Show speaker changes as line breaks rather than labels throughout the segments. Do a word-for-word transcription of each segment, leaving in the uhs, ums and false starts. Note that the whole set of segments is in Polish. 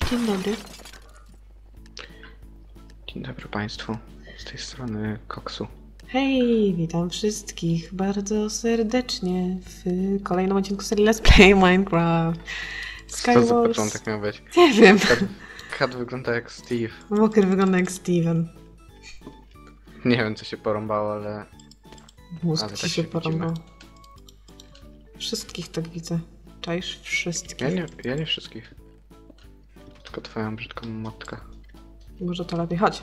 Dzień dobry.
Dzień dobry Państwu, z tej strony Koksu.
Hej, witam wszystkich bardzo serdecznie w kolejnym odcinku serii Let's Play Minecraft.
Co to za początek miał być?
Nie wiem.
Kat, Kat wygląda jak Steve.
Walker wygląda jak Steven.
Nie wiem co się porąbało, ale...
Mózg
ale
ci
tak
się
się
porąbał. Wszystkich tak widzę. Czaisz? Wszystkich.
Ja nie, ja nie wszystkich. Tylko twoją brzydką matkę.
Może to lepiej. Chodź.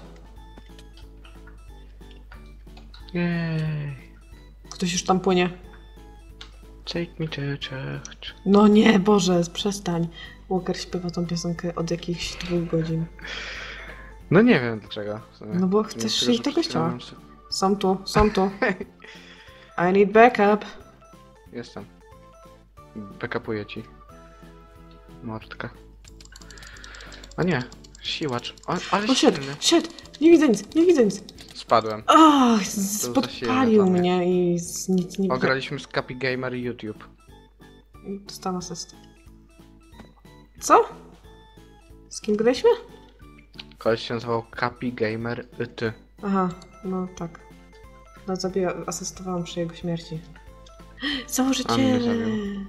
Jej.
Ktoś już tam płynie.
Take me to church.
No nie, Boże, przestań. Walker śpiewa tą piosenkę od jakichś dwóch godzin.
No nie wiem dlaczego. w sumie.
No bo
Nie
chcesz
tego,
iść
że
do
przed chwilą
kościoła.
mam sobie-
Są tu, są tu. I need backup.
Jestem. Backupuję ci. Mordka. A nie, siłacz. O, ale
O, shit,
silny.
shit. Nie widzę nic, nie widzę nic.
Spadłem.
Ach,
To za
podpalił
silne dla
mnie i z nic nie widzę.
Ograliśmy z Capi Gamer YouTube.
Dostałam asystę. Co? Z kim graliśmy?
Koleś się nazywał Capi Gamer Ty.
Aha, no tak. No zabiła, asystowałam przy jego śmierci. Założyciele!
zabił.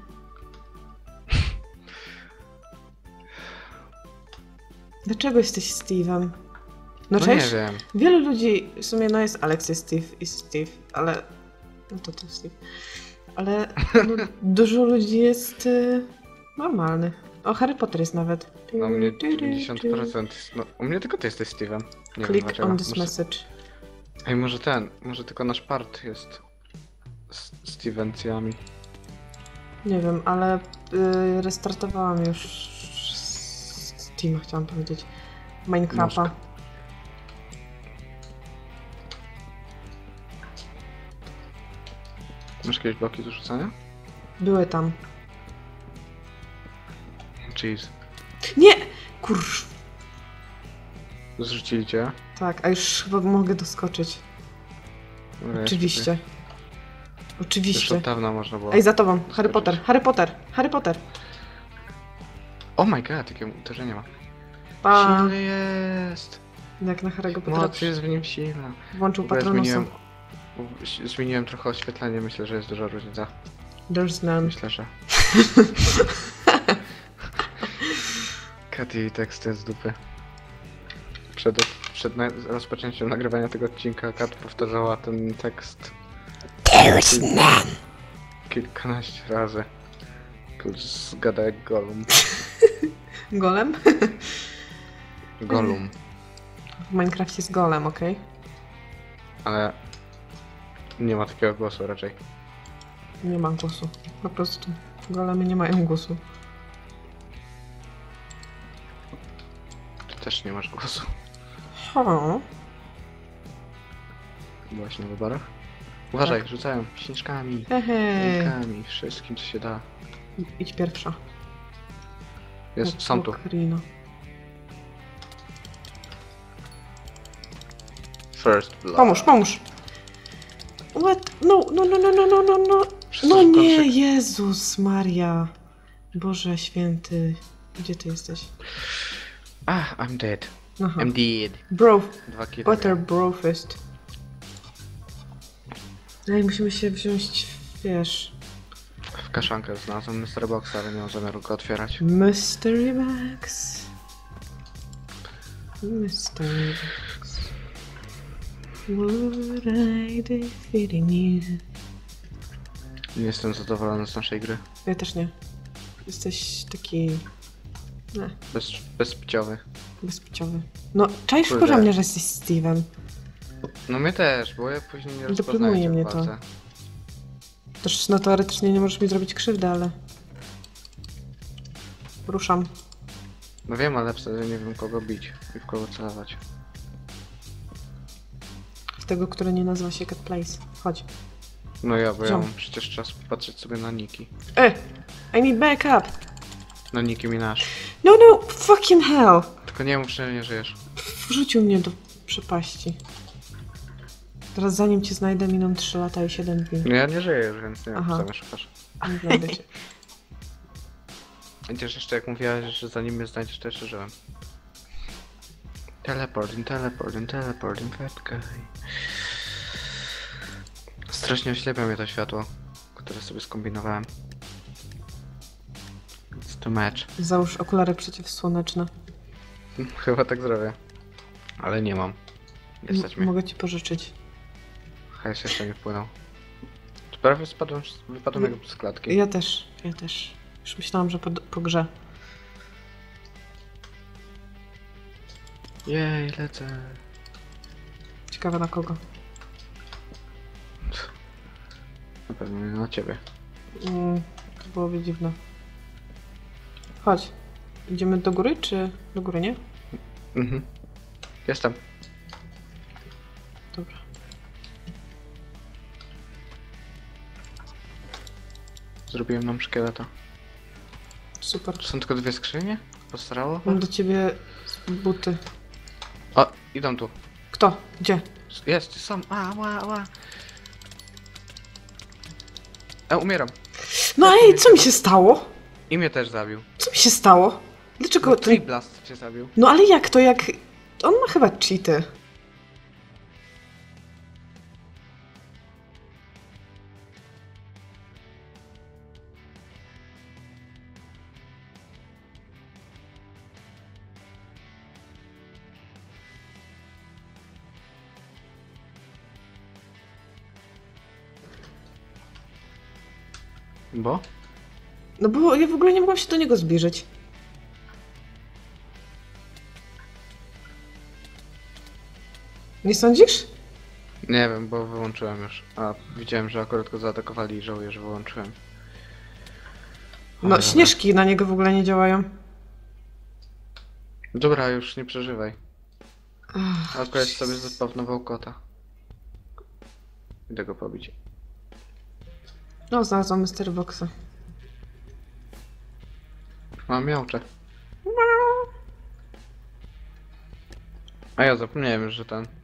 Dlaczego jesteś Steve'em? No
No
cześć.
nie wiem.
Wielu ludzi, w sumie no jest Alex, jest Steve i Steve, ale... No to to Steve. Ale no, dużo ludzi jest y, normalnych. O, Harry Potter jest nawet.
No u mnie dziewięćdziesiąt procent. No, u mnie tylko ty jesteś Steve'em. Nie wiem
Click
dlaczego.
on this
Może...
message.
Ej, może ten, może tylko nasz part jest z Stevencjami.
Nie wiem, ale y, restartowałam już Steam, chciałam powiedzieć. Minecrafta.
Nóżka. Masz jakieś bloki do rzucania?
Były tam.
Jeez.
Nie! Kurz.
Zrzucili cię?
Tak, a już chyba mogę doskoczyć.
Dobra,
Oczywiście.
Już
Oczywiście.
od dawna można było.
Ej, za tobą. Harry
Doskoczyć.
Potter, Harry Potter, Harry Potter.
Oh my god, jakie uderzenie ma.
Pa!
Silny jest!
Jak na Harry'ego Pottera
Moc jest w nim silna.
włączył
W ogóle
Patronusa.
zmieniłem, zmieniłem trochę oświetlenie, myślę, że jest duża różnica.
There's none.
Myślę, że... Katy i teksty z dupy. Przed, przed na rozpoczęciem nagrywania tego odcinka Kat powtarzała ten tekst
There's none.
kilkanaście razy. Plus gada jak Gollum.
Golem?
Gollum.
W Minecrafcie jest golem, okej?
Ale nie ma takiego głosu raczej.
Nie ma głosu. Po prostu. Golemy nie mają głosu.
Ty też nie masz głosu.
O,
Byłaś na wyborach? Uważaj,
Tak.
rzucają śnieżkami,
hehe.
rękami, wszystkim co się da.
Idź pierwsza.
Jest, są tu.
Okrino.
First blood.
Pomóż, pomóż! What? No, no, no, no, no, no, no, no.
Wszyscy
No
w
nie,
koszyk.
Jezus Maria. Boże święty. Gdzie ty jesteś?
Ah, I'm dead.
Aha.
I'm dead.
Bro,
Dwa kile.
butter brofist. Ej, musimy się wziąć, wiesz...
W kaszankę znalazłem Mister Boxa, ale nie mam zamiaru go otwierać.
Mystery Max. Mystery Max. Would I defeat you?
Nie jestem zadowolony z naszej gry.
Ja też nie. Jesteś taki... Nie,
Bez, bezpciowy.
bezpłciowy. No, czaisz
Kurde.
wkurza mnie, że jesteś Steve'em.
No mnie też, bo ja później nie
Deprimuje
rozpoznaję cię w
mnie to.
walce.
Też no teoretycznie nie możesz mi zrobić krzywdy, ale... Ruszam.
No wiem, ale wtedy nie wiem kogo bić i w kogo celować.
W tego, który nie nazywa się Cat Place. Chodź.
No ja, bo ja
Ziom.
mam przecież czas patrzeć sobie na Niki.
E! I need backup!
Na Niki Minaj.
No, no, fucking hell!
Tylko nie mów, że nie żyjesz.
Wrzucił mnie do przepaści. Teraz zanim cię znajdę miną trzy lata i siedem dni.
No ja nie żyję już, więc nie wiem,
Aha.
co mnie szukasz.
Nie znajdę cię.
Chociaż jeszcze jak mówiłaś, że zanim mnie znajdziesz, to jeszcze żyłem. Teleporting, teleporting, teleporting, bad guy. Strasznie oślepia mnie to światło, które sobie skombinowałem. It's too much.
Załóż okulary przeciwsłoneczne.
Chyba tak zrobię. Ale nie mam. Nie stać
M-
mnie.
mogę ci pożyczyć.
Hajs jeszcze nie wpłynął. To prawie spadłem, wypadłem jak z klatki.
Ja też, ja też. Już myślałam, że po, po grze.
Jej, lecę.
Ciekawe na kogo.
Na pewno nie na ciebie.
Mm, to byłoby dziwne. Chodź. Idziemy do góry, czy do góry, nie?
Mhm. Jestem.
Dobra.
Zrobiłem nam szkieleta.
Super.
To są tylko dwie skrzynie? Postarało?
Mam do ciebie buty.
O, idą tu.
Kto? Gdzie?
Jest, są. A, ła, ła. E, umieram.
No ej, co mi się stało?
I mnie też zabił.
Co mi się stało? Dlaczego
No,
to...
Tree Blast cię zabił.
No ale jak to, jak... On ma chyba cheaty.
Bo?
No bo ja w ogóle nie mogłam się do niego zbliżyć. Nie sądzisz?
Nie wiem, bo wyłączyłem już. A, widziałem, że akurat go zaatakowali i żałuję, że wyłączyłem.
No,
Ale
śnieżki na niego w ogóle nie działają.
Dobra, już nie przeżywaj.
Ach,
Akurat sobie zapewnował kota. Idę go pobić.
no, znalazłam Mystery Boxa.
Mam miałcze. A ja zapomniałem już, że ten...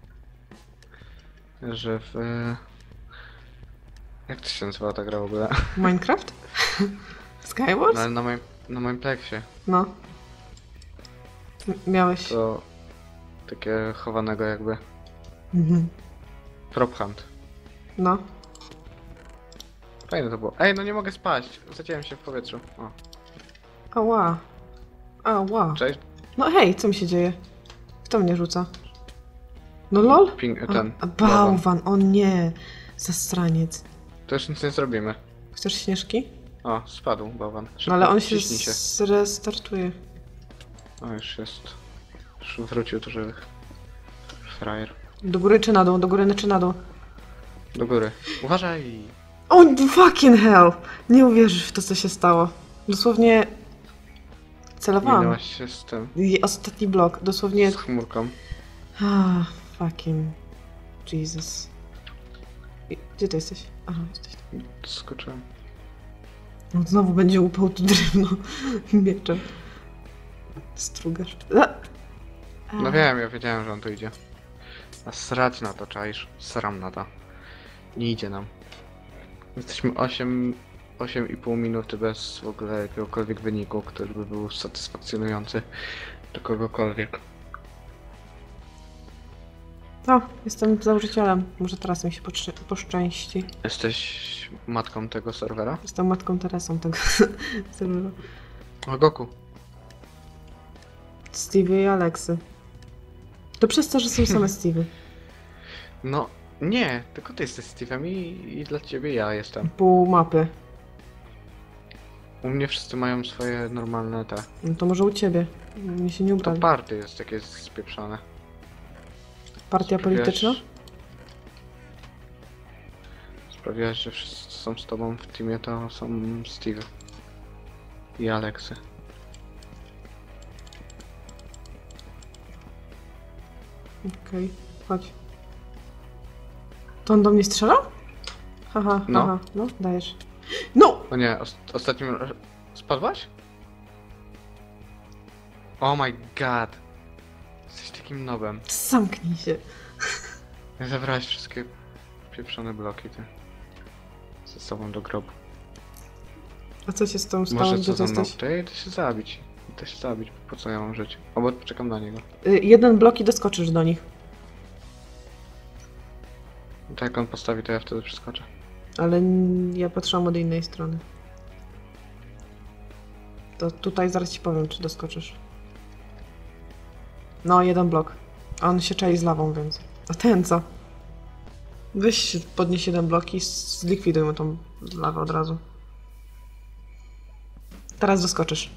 Że w... Jak to się nazywa ta gra w ogóle?
Minecraft? Skywars?
Na, na moim... Na moim pleksie.
No. M- Miałeś.
To... Takie chowanego jakby...
Mhm.
Prop hunt.
No.
Fajne to było. Ej, no nie mogę spaść. Zaciąłem się w powietrzu. O,
Ała. Ała.
cześć.
No hej, co mi się dzieje? Kto mnie rzuca? No lol?
Ping,
A,
ten.
a bałwan, o nie. Zastraniec.
To już nic nie zrobimy.
Chcesz śnieżki?
O, spadł bałwan. Szybko,
No ale on się,
ciśnij się.
zrestartuje.
O, już jest. Już wrócił do żywych. Frajer.
Do góry czy na dół? Do góry czy na dół?
Do góry. Uważaj!
O, fucking hell! Nie uwierzysz w to, co się stało. Dosłownie... Celowałam.
Minęłaś się z tym.
I ostatni blok. Dosłownie...
Z chmurką.
Ah, fucking... Jesus. I- Gdzie ty jesteś? Aha, jesteś tam.
Skoczyłem.
No, znowu będzie upał tu drewno mieczem. Strugasz. A! A.
No wiem, ja wiedziałem, że on tu idzie. A srać na to, czaisz? Sram na to. Nie idzie nam. Jesteśmy osiem osiem i pół minuty bez w ogóle jakiegokolwiek wyniku, który by był satysfakcjonujący dla kogokolwiek.
O, jestem założycielem. Może teraz mi się poszczę- poszczęści.
Jesteś matką tego serwera?
Jestem matką Teresą tego serwera.
O, Goku.
Stevie i Alexy. To przez to, że są same Stevie.
No, nie, tylko ty jesteś Steve'em i, i dla ciebie ja jestem.
Pół mapy.
U mnie wszyscy mają swoje normalne te.
No to może u ciebie. Mi się nie
To
ubrali.
party jest takie spieprzone.
Partia polityczna?
Sprawiłaś, że wszyscy są z tobą w teamie, to są Steve i Alexy.
Okej, chodź. To on do mnie strzela? Haha,
No.
haha, no dajesz. No!
O nie, os ostatnim... ra- Spadłaś? Oh my god. Jesteś takim nobem.
Zamknij się.
Zabrałeś wszystkie pieprzone bloki, ty. Ze sobą do grobu.
A co się z tą stało?
Może
Gdzie
co
ty
za mną?
jesteś?
To ja idę się zabić. Idę się zabić, po co ja mam żyć? Albo czekam na niego.
Y, jeden blok i doskoczysz do nich.
To jak on postawi, to ja wtedy przeskoczę.
Ale n- ja patrzyłam od innej strony. To tutaj zaraz ci powiem, czy doskoczysz. No, jeden blok. A on się czai z lawą, więc... A ten co? Weź podnieś jeden blok i zlikwidujmy tą lawę od razu. Teraz doskoczysz.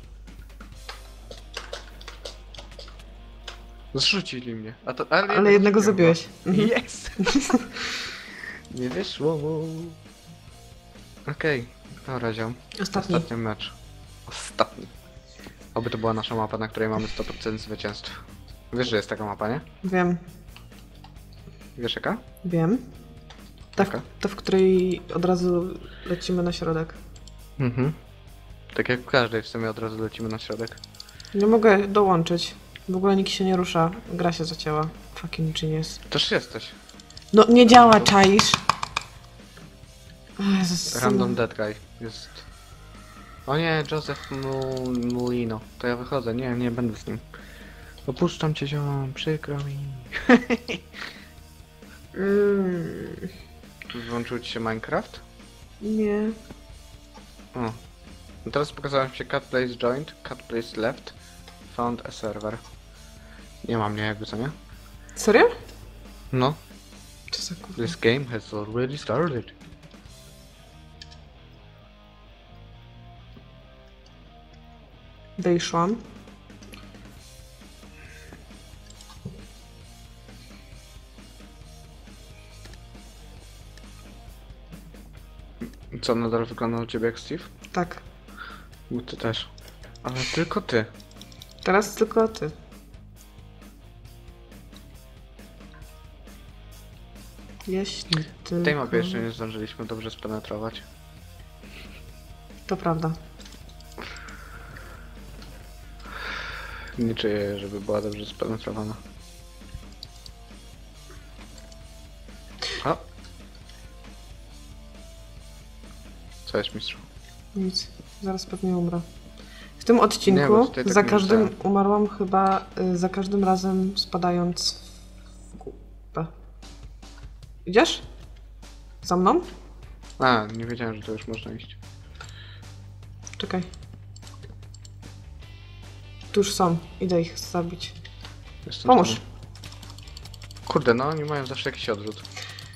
Zrzucili mnie. A to, ale,
Ale jednego
zrzuciłem
zabiłeś.
go.
Mhm.
Yes! Nie wyszło mu. Okej, dobra ziom.
Ostatni.
Ostatni mecz. Ostatni. Oby to była nasza mapa, na której mamy sto procent zwycięstw. Wiesz, że jest taka mapa, nie?
Wiem,
Wiesz jaka?
wiem. Ta, w-
Jaka?
ta, w której od razu lecimy na środek.
Mhm. Tak jak w każdej w sumie od razu lecimy na środek.
Nie mogę dołączyć. W ogóle nikt się nie rusza. Gra się zacięła. Fucking genius.
Też jesteś.
No nie działa, czaisz. O Jezus,
Random
synu.
Dead Guy jest. O nie, Joseph Mu- Mulino. To ja wychodzę, nie, nie będę z nim. Opuszczam cię ziom, przykro mi.
Mm,
Włączył ci się Minecraft?
nie.
O. No teraz pokazałem się cat place joined, cat place left, found a server. Nie ma mnie jakby co nie?
Serio?
No,
Co za kurwa?
this game has already started.
Wejszłam.
Co, nadal wygląda u ciebie jak Steve?
Tak.
Bo ty też. Ale tylko ty.
Teraz tylko ty. Jeśli ty.
W tej mapie jeszcze nie zdążyliśmy dobrze spenetrować.
To prawda.
Nie czuję, żeby była dobrze spenetrowana. A! Co jest, mistrzu?
Nic. Zaraz pewnie umrę. W tym
Nie,
odcinku
bo tutaj tak
za
nie
każdym
rzucałem.
umarłam chyba y, za każdym razem spadając w kupę. Idziesz? Za mną?
A, nie wiedziałem, że to już można iść.
Czekaj. Tu już są. Idę ich zabić.
Jestem
Pomóż.
z tobą. Kurde, no oni mają zawsze jakiś odrzut.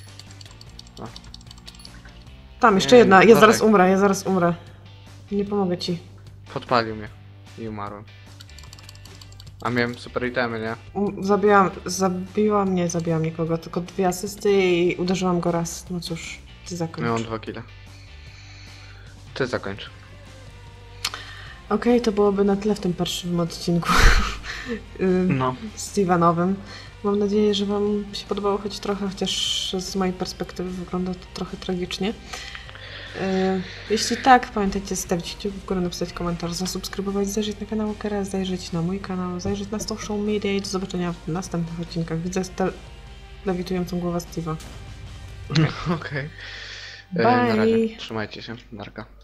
Tam, jeszcze
Nie,
jedna. Ja
uważaj.
zaraz umrę, ja zaraz umrę. Nie pomogę ci.
Podpalił mnie i umarłem. A miałem super itemy, nie?
Um, zabiłam, zabiłam, nie zabiłam nikogo, tylko dwie asysty i uderzyłam go raz. No cóż, ty zakończ.
Miałem dwa kile. Ty zakończ.
Okej, to byłoby na tyle w tym pierwszym odcinku y,
No.
Stevenowym. Mam nadzieję, że wam się podobało choć trochę, chociaż z mojej perspektywy wygląda to trochę tragicznie. Y, Jeśli tak, pamiętajcie zostawić kciuk w górę, napisać komentarz, zasubskrybować, zajrzeć na kanał Kera, zajrzeć na mój kanał, zajrzeć na social media i do zobaczenia w następnych odcinkach. Widzę sta- lewitującą głowę Steve'a.
Okej.
Bye.
E, Na razie. Trzymajcie się. Narka.